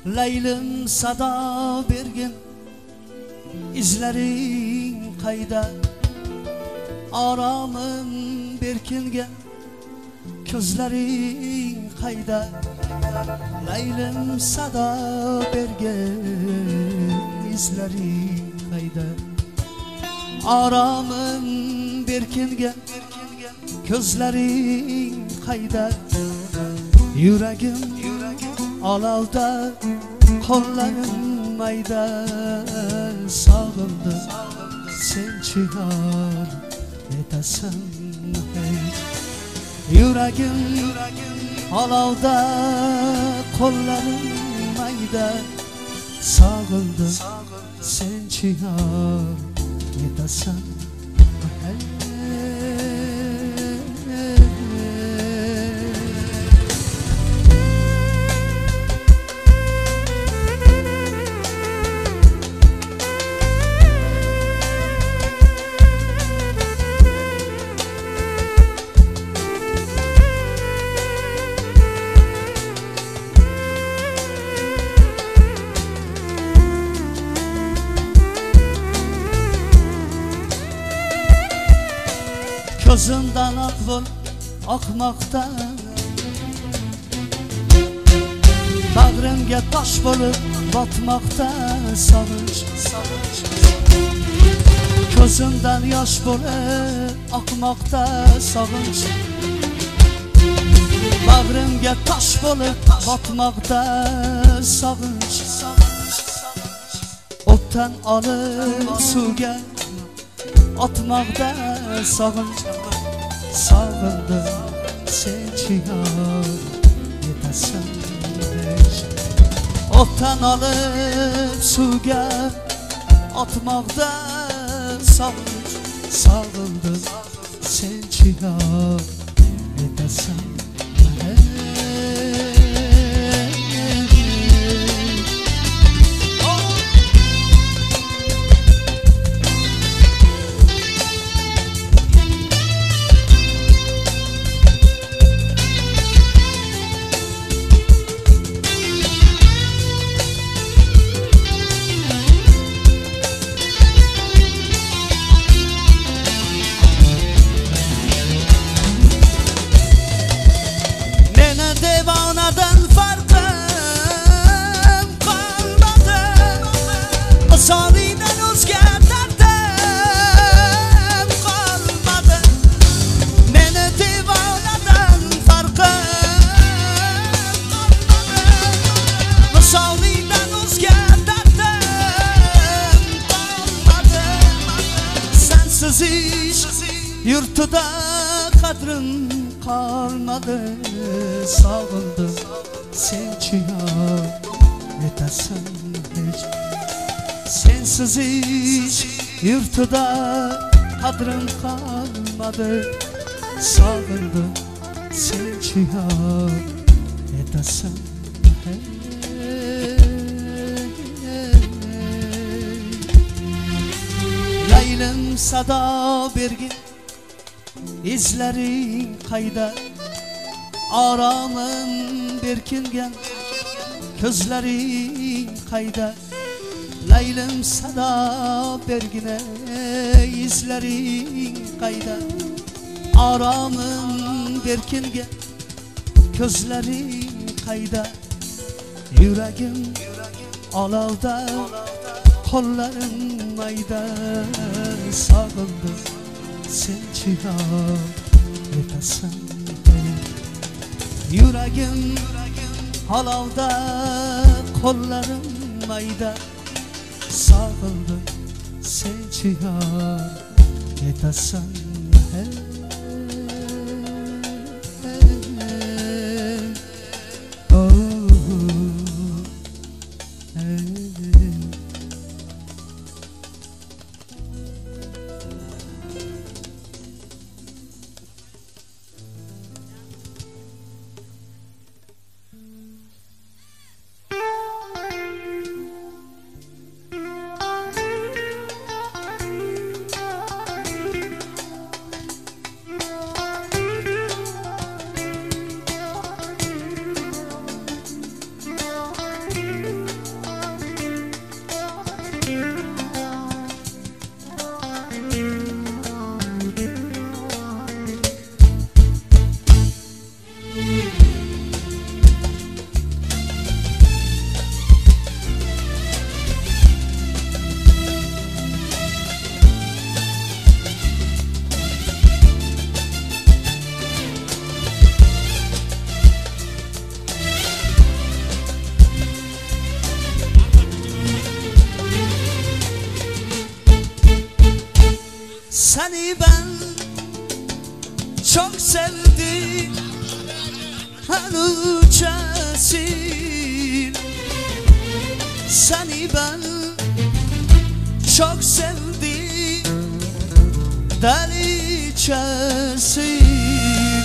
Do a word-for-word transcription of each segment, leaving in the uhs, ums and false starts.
Laylim sada bergin izlaring qayda, aromim berkingan ko'zlaring qayda. Laylim sada bergin izlaring qayda, aromim berkingan ko'zlaring qayda. Yuragim olovda, qo'llarim mayda, sog'indim sen chigor etasan hey. Yuragim olovda, qo'llarim mayda, sog'indim sen chigor etasan hey. Gözümden akıl akmakta, bağrımga taş bulup batmakta savunç. Gözümden yaş bulup akmakta savunç, bağrımga taş bulup batmakta savunç. Ottan alıp suga atmakta savunç. Sağındım sen çiğar etasan hey. Ottan alıp suga atmakta savunç. Sağındım sen çiğar etasan hey. Sağlığından özge derdim kalmadı, mene divanadan farkım kalmadı. Sağlığından özge derdim kalmadı, sensiz hiç yurtuda kadrim kalmadı. Sağıldım sen çiğar etasan hiç. Sensiz hiç yurtuda kadrim kalmadı. Sağındım sen çiğar etasan hey. Laylim sada bergin izlaring qayda, aromim berkingan ko'zlaring qayda. Laylim sada bergine izlaring qayda, aromim berkingan ko'zlaring qayda. Yuragim olovda, qo'llarim mayda, sog'indim sen chigor etasan hey. Yuragim olovda, qo'llarim mayda, sağıldım sen çiğar etasan hey. Oh, hey. Seni ben çok sevdim en uçasın. Seni ben çok sevdim delicesiyim.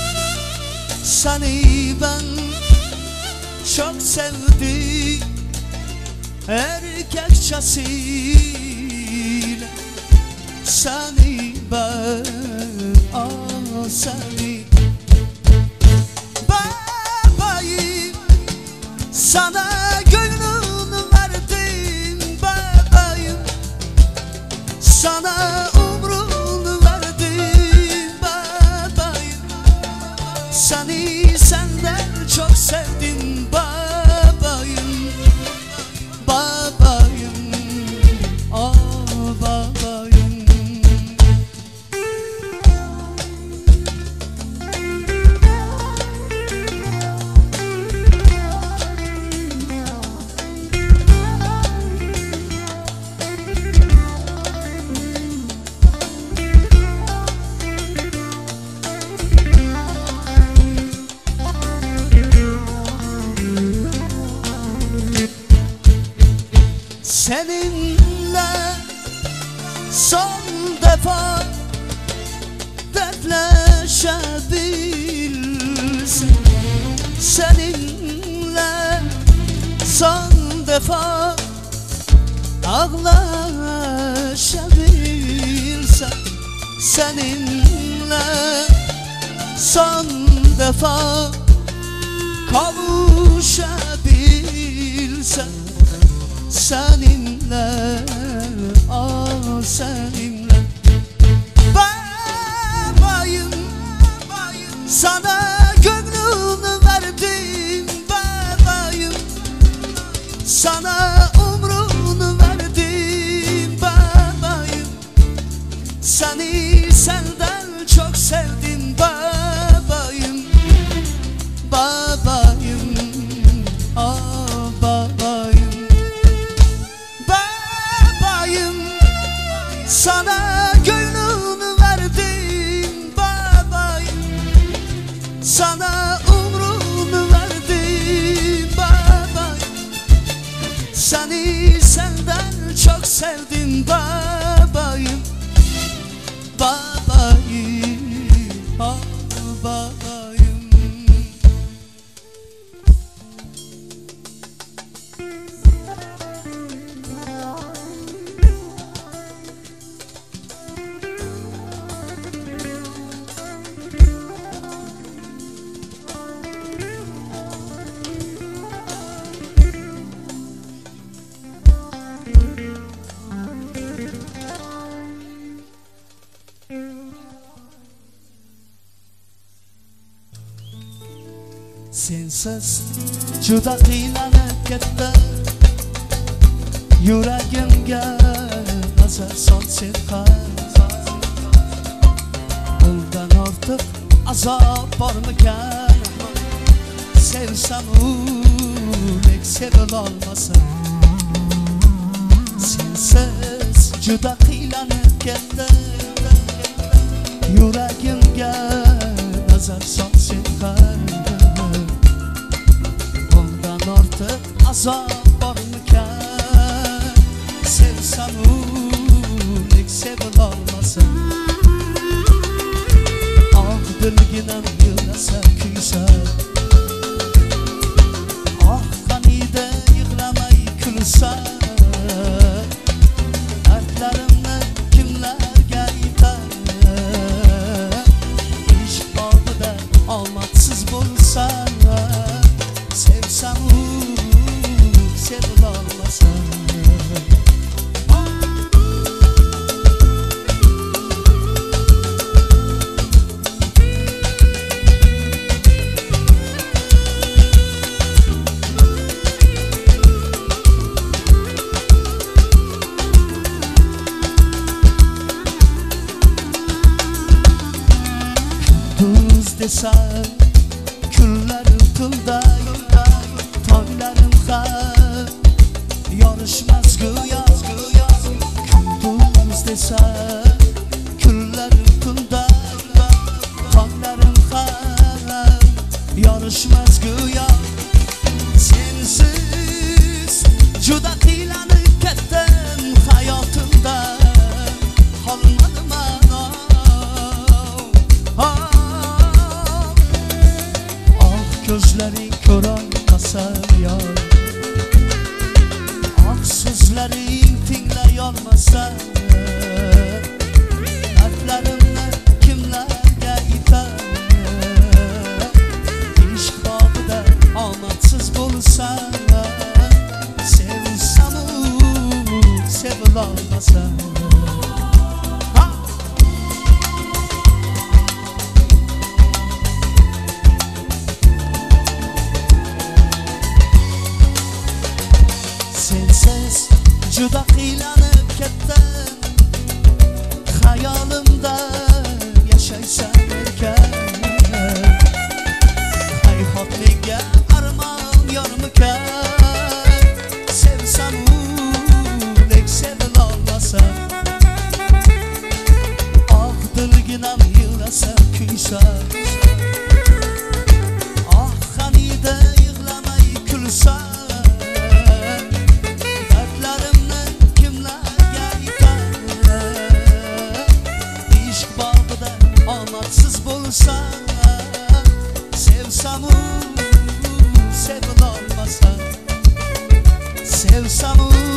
Seni ben çok sevdim erkekçesiyim. Seni ben, ah seni bebeğim, sana gönlümü verdim bebeğim, sana umrunu verdim bebeğim. Seni senden çok sevdim bebeğim, bebeğim, ah bebeğim. Seninle son defa dertleşebilsem, seninle son defa ağlaşabilsem, seninle son defa kavuşabilsem, seninle, ah seninle bebeğim, sana gönlümü verdim bebeğim, sana umrunu verdim bebeğim. Seni senden çok sevdim bebeğim, bebeğim, ah bebeğim. Sana gönlümü verdim bebeğim, sana umrunu verdim bebeğim. Seni senden çok sevdim bebeğim, bebeğim, ah bebeğim. Sensiz juda qiynalib ketdim, yuragimga azar solsin qar. Bundan ortiq azob bormikan? Sevsam unek sevilolmasam. Sensiz juda qiynalib ketdim, yuragimga azar solsin qar. Artık azap bormikan? Sevsam unek sevil olmasam. Ah bilginam yığlasa kuysa, ah qaniyda yig'lamay kulsa. Dardlarimni kimlarga aytar? Ishq oldida omadsiz bo'lsa, sevsam sevil olmasam. Kunduz desam kunlarim tilday, tonglarim har yorishmas go'yo. Kunduz desam ko'rolmasam yor oq so'zlaring tinglayolmasam dardlarimni kimlarga aytay ishq bog'ida omadsiz bo'lsam sevsamu sevilolmasam sensiz juda qiylanib ketdim xayolimda yashaysan erkan hayhot menga armon yormikan sevsamu lek sevilolmasam oh dilginam yig'lasa kuysa oh qaniydi yig'lamay kulsa omadsiz bo'lsam sevsamu sevilolmasam sevsamu